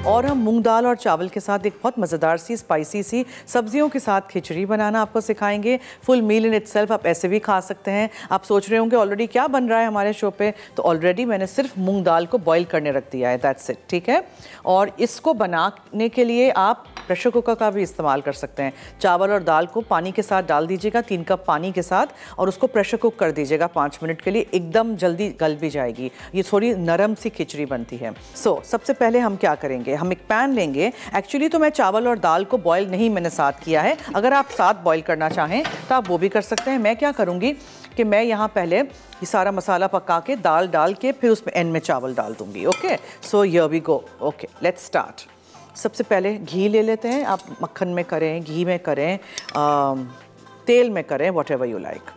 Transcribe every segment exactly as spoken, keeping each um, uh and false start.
और हम मूंग दाल और चावल के साथ एक बहुत मज़ेदार सी स्पाइसी सी सब्जियों के साथ खिचड़ी बनाना आपको सिखाएंगे। फुल मील इन इटसेल्फ, आप ऐसे भी खा सकते हैं। आप सोच रहे होंगे ऑलरेडी क्या बन रहा है हमारे शो पे, तो ऑलरेडी मैंने सिर्फ मूंग दाल को बॉईल करने रख दिया है, दैट्स इट, ठीक है। और इसको बनाने के लिए आप प्रेशर कुकर का भी इस्तेमाल कर सकते हैं। चावल और दाल को पानी के साथ डाल दीजिएगा, तीन कप पानी के साथ, और उसको प्रेशर कुक कर दीजिएगा पाँच मिनट के लिए, एकदम जल्दी गल भी जाएगी। ये थोड़ी नरम सी खिचड़ी बनती है। सो so, सबसे पहले हम क्या करेंगे, हम एक पैन लेंगे। एक्चुअली तो मैं चावल और दाल को बॉयल नहीं मैंने साथ किया है, अगर आप साथ बॉयल करना चाहें तो आप वो भी कर सकते हैं। मैं क्या करूँगी कि मैं यहाँ पहले ये सारा मसाला पका के दाल डाल के फिर उसमें एंड में चावल डाल दूँगी। Okay, so here we go. Okay, let's start. सबसे पहले घी ले लेते हैं। आप मक्खन में करें, घी में करें, आ, तेल में करें, वॉट एवर यू लाइक।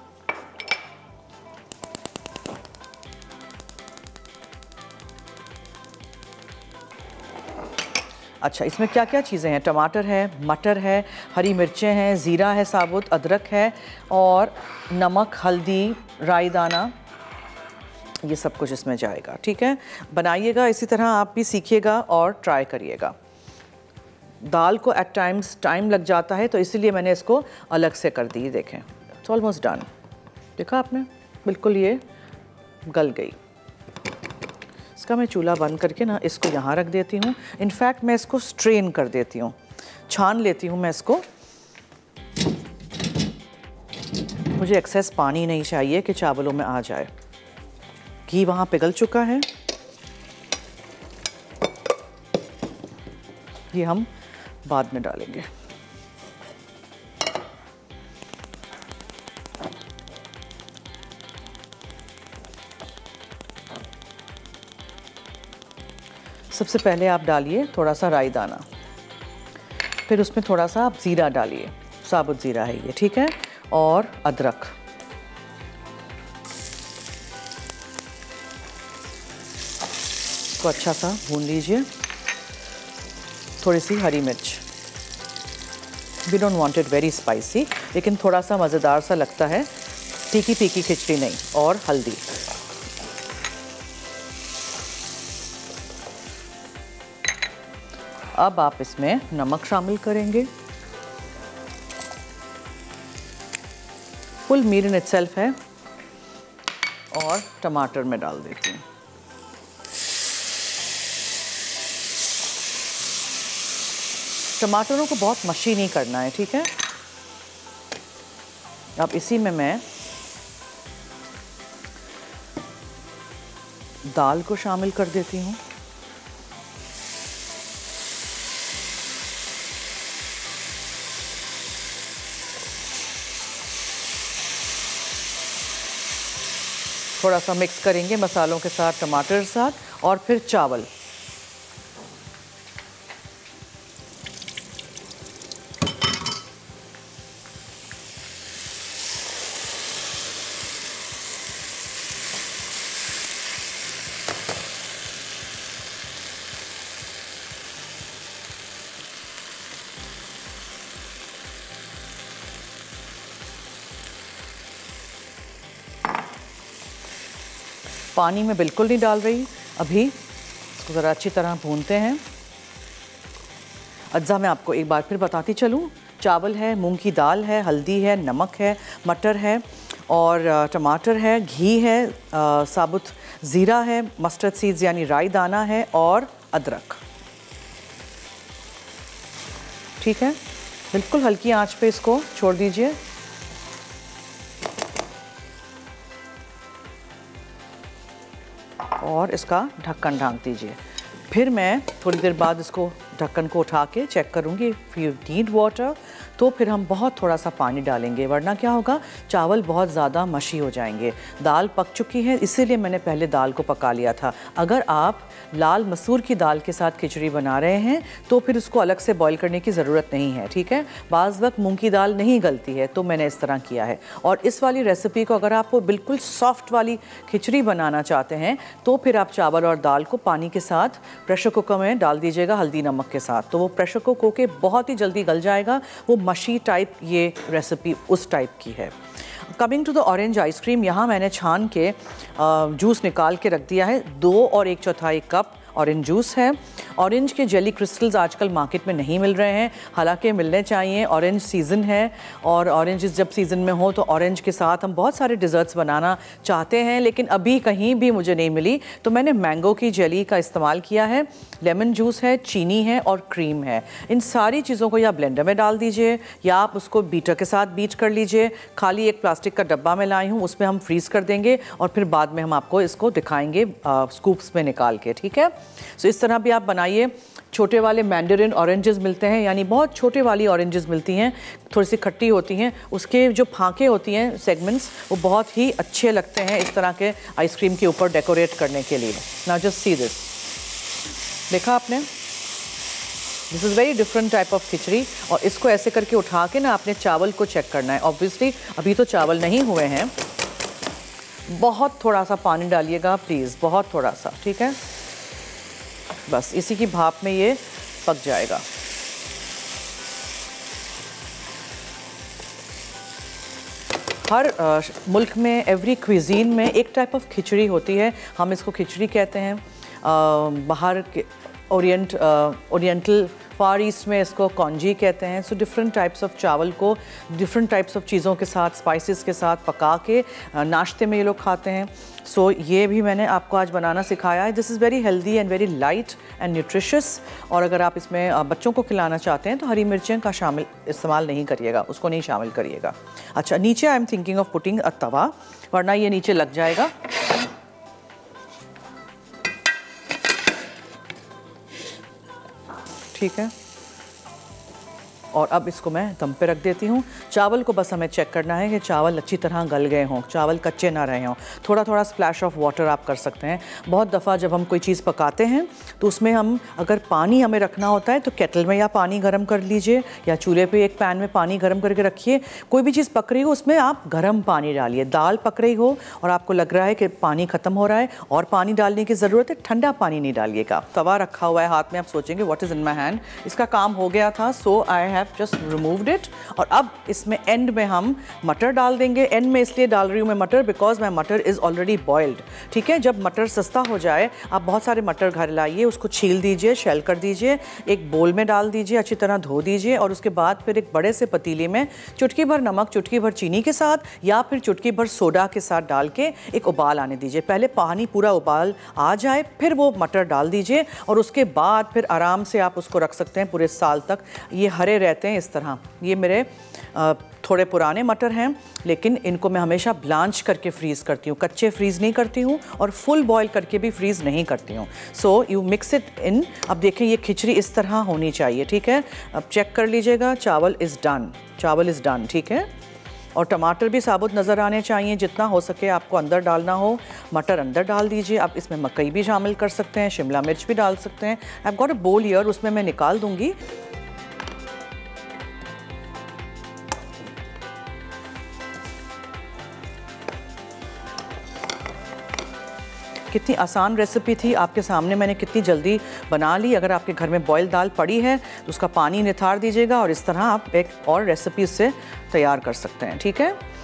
अच्छा, इसमें क्या क्या चीज़ें हैं? टमाटर है, मटर है, हरी मिर्चें हैं, ज़ीरा है साबुत, अदरक है, और नमक, हल्दी, राई दाना, ये सब कुछ इसमें जाएगा। ठीक है, बनाइएगा इसी तरह, आप भी सीखिएगा और ट्राई करिएगा। दाल को एट टाइम्स टाइम लग जाता है, तो इसीलिए मैंने इसको अलग से कर दी। देखें, इट्स ऑलमोस्ट डन। देखा आपने, बिल्कुल ये गल गई। इसका मैं चूल्हा बंद करके ना इसको यहाँ रख देती हूँ। इनफैक्ट मैं इसको स्ट्रेन कर देती हूँ, छान लेती हूँ मैं इसको। मुझे एक्सेस पानी नहीं चाहिए कि चावलों में आ जाए। घी वहाँ पिघल चुका है, ये हम बाद में डालेंगे। सबसे पहले आप डालिए थोड़ा सा राई दाना, फिर उसमें थोड़ा सा आप ज़ीरा डालिए, साबुत ज़ीरा है ये, ठीक है, और अदरक। इसको अच्छा सा भून लीजिए। थोड़ी सी हरी मिर्च, we don't want it very spicy, लेकिन थोड़ा सा मज़ेदार सा लगता है, तीखी तीखी खिचड़ी नहीं। और हल्दी। अब आप इसमें नमक शामिल करेंगे। फुल मील इन इटसेल्फ है, और टमाटर में डाल देती हूँ। टमाटरों को बहुत मशी नहीं करना है, ठीक है। अब इसी में मैं दाल को शामिल कर देती हूँ। थोड़ा सा मिक्स करेंगे मसालों के साथ, टमाटर के साथ, और फिर चावल। पानी में बिल्कुल नहीं डाल रही अभी, इसको ज़रा अच्छी तरह भूनते हैं। अज्जा मैं आपको एक बार फिर बताती चलूँ, चावल है, मूंग की दाल है, हल्दी है, नमक है, मटर है, और टमाटर है, घी है, आ, साबुत ज़ीरा है, मस्टर्ड सीड्स यानी राई दाना है, और अदरक। ठीक है, बिल्कुल हल्की आंच पे इसको छोड़ दीजिए। और इसका ढक्कन ढाँक दीजिए। फिर मैं थोड़ी देर बाद इसको ढक्कन को उठा के चेक करूँगी। इफ़ यू नीड वाटर तो फिर हम बहुत थोड़ा सा पानी डालेंगे, वरना क्या होगा, चावल बहुत ज़्यादा मशी हो जाएंगे। दाल पक चुकी है, इसीलिए मैंने पहले दाल को पका लिया था। अगर आप लाल मसूर की दाल के साथ खिचड़ी बना रहे हैं तो फिर उसको अलग से बॉईल करने की ज़रूरत नहीं है, ठीक है। बाज़ वक्त मूंग की दाल नहीं गलती है, तो मैंने इस तरह किया है। और इस वाली रेसिपी को अगर आपको बिल्कुल सॉफ्ट वाली खिचड़ी बनाना चाहते हैं तो फिर आप चावल और दाल को पानी के साथ प्रेशर कुकर में डाल दीजिएगा, हल्दी नमक के साथ, तो वो प्रेशर कुक होके बहुत ही जल्दी गल जाएगा। वो मशी टाइप ये रेसिपी उस टाइप की है। Coming to the orange ice cream, यहाँ मैंने छान के जूस निकाल के रख दिया है। दो और एक चौथाई कप ऑरेंज जूस है। ऑरेंज के जेली क्रिस्टल्स आजकल मार्केट में नहीं मिल रहे हैं, हालांकि मिलने चाहिए। ऑरेंज सीज़न है और ऑरेंज जब सीज़न में हो तो ऑरेंज के साथ हम बहुत सारे डिज़र्ट्स बनाना चाहते हैं, लेकिन अभी कहीं भी मुझे नहीं मिली, तो मैंने मैंगो की जेली का इस्तेमाल किया है। लेमन जूस है, चीनी है और क्रीम है। इन सारी चीज़ों को या ब्लेंडर में डाल दीजिए या आप उसको बीटर के साथ बीट कर लीजिए। खाली एक प्लास्टिक का डब्बा में लाई हूँ, उसमें हम फ्रीज़ कर देंगे और फिर बाद में हम आपको इसको दिखाएंगे स्कूप्स में निकाल के, ठीक है। सो इस तरह भी आप बनाइए। छोटे वाले मैंडरिन ऑरेंजेस मिलते हैं, यानी बहुत छोटे वाली ऑरेंजेस मिलती हैं, थोड़ी सी खट्टी होती हैं, उसके जो फांके होती हैं सेगमेंट्स, वो बहुत ही अच्छे लगते हैं इस तरह के आइसक्रीम के ऊपर डेकोरेट करने के लिए। नाउ जस्ट सी दिस, देखा आपने, this is very different type of khichdi. और इसको ऐसे करके उठा के ना आपने चावल को चेक करना है। ऑब्वियसली अभी तो चावल नहीं हुए हैं, बहुत थोड़ा सा पानी डालिएगा प्लीज़, बहुत थोड़ा सा, ठीक है। बस इसी की भाप में ये पक जाएगा। हर आ, मुल्क में, एवरी क्विजीन में एक टाइप ऑफ खिचड़ी होती है, हम इसको खिचड़ी कहते हैं। आ, बाहर के ओरिएंट ओरिएंटल फार ईस्ट में इसको कॉन्जी कहते हैं। सो डिफरेंट टाइप्स ऑफ चावल को डिफरेंट टाइप्स ऑफ चीज़ों के साथ, स्पाइसेस के साथ पका के नाश्ते में ये लोग खाते हैं। सो so, ये भी मैंने आपको आज बनाना सिखाया है। This is very healthy and very light and nutritious. और अगर आप इसमें बच्चों को खिलाना चाहते हैं तो हरी मिर्चें का शामिल इस्तेमाल नहीं करिएगा, उसको नहीं शामिल करिएगा। अच्छा, नीचे I am thinking of putting a tawa, वरना ये नीचे लग जाएगा। ठीक है, और अब इसको मैं दम पे रख देती हूँ। चावल को बस हमें चेक करना है कि चावल अच्छी तरह गल गए हों, चावल कच्चे ना रहे हों। थोड़ा थोड़ा स्प्लैश ऑफ वाटर आप कर सकते हैं। बहुत दफ़ा जब हम कोई चीज़ पकाते हैं तो उसमें हम अगर पानी हमें रखना होता है तो केटल में या पानी गर्म कर लीजिए या चूल्हे पे एक पैन में पानी गर्म करके रखिए। कोई भी चीज़ पक रही हो उसमें आप गर्म पानी डालिए। दाल पक रही हो और आपको लग रहा है कि पानी ख़त्म हो रहा है और पानी डालने की ज़रूरत है, ठंडा पानी नहीं डालिएगा। तवा रखा हुआ है हाथ में, आप सोचेंगे what is in my hand, इसका काम हो गया था। So I have just removed it. और अब इसमें एंड में हम मटर डाल देंगे। एंड में इसलिए डाल रही हूँ मैं मटर बिकॉज माई मटर इज़ ऑलरेडी बॉइल्ड, ठीक है। जब मटर सस्ता हो जाए आप बहुत सारे मटर घर लाइए, उसको छील दीजिए, शेल कर दीजिए, एक बोल में डाल दीजिए, अच्छी तरह धो दीजिए और उसके बाद फिर एक बड़े से पतीले में चुटकी भर नमक, चुटकी भर चीनी के साथ या फिर चुटकी भर सोडा के साथ डाल के एक उबाल आने दीजिए। पहले पानी पूरा उबाल आ जाए, फिर वो मटर डाल दीजिए और उसके बाद फिर आराम से आप उसको रख सकते हैं पूरे साल तक। ये हरे रहते हैं इस तरह। ये मेरे आ, थोड़े पुराने मटर हैं, लेकिन इनको मैं हमेशा ब्लांच करके फ्रीज़ करती हूँ, कच्चे फ्रीज़ नहीं करती हूँ और फुल बॉयल करके भी फ्रीज़ नहीं करती हूँ। So you mix it in. अब देखें ये खिचड़ी इस तरह होनी चाहिए, ठीक है। अब चेक कर लीजिएगा, chawal is done, chawal is done, ठीक है। और टमाटर भी साबुत नज़र आने चाहिए, जितना हो सके आपको अंदर डालना हो। मटर अंदर डाल दीजिए। आप इसमें मकई भी शामिल कर सकते हैं, शिमला मिर्च भी डाल सकते हैं। आई हैव गॉट अ बोल हियर, उसमें मैं निकाल दूँगी। कितनी आसान रेसिपी थी, आपके सामने मैंने कितनी जल्दी बना ली। अगर आपके घर में बॉयल दाल पड़ी है तो उसका पानी निथार दीजिएगा और इस तरह आप एक और रेसिपी से तैयार कर सकते हैं, ठीक है।